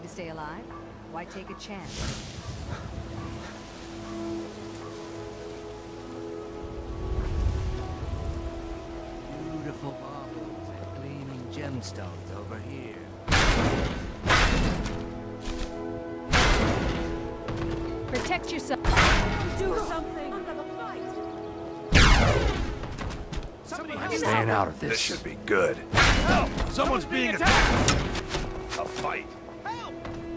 to stay alive? Why take a chance? Beautiful marbles and gleaming gemstones over here. Protect yourself. Do something. Staying out of this. This should be good. Help! Someone's being attacked! A fight. Help!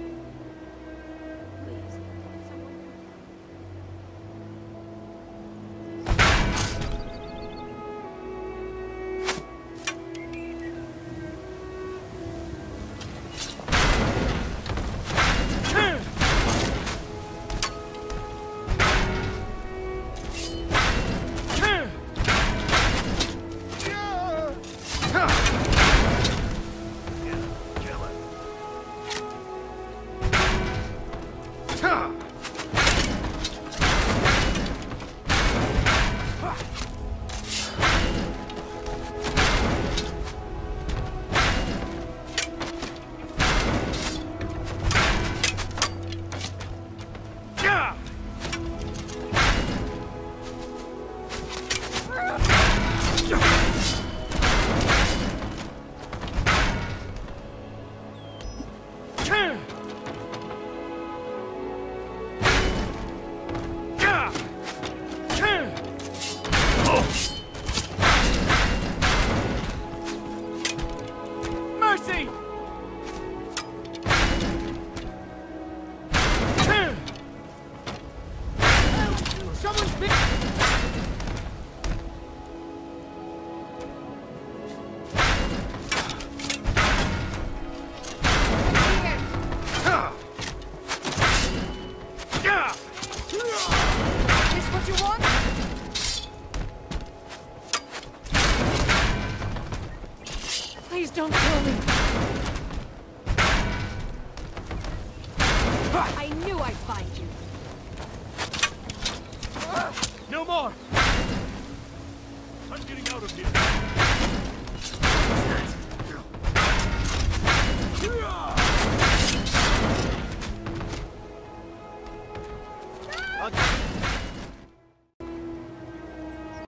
Please don't kill me. I knew I'd find you. No more! I'm getting out of here.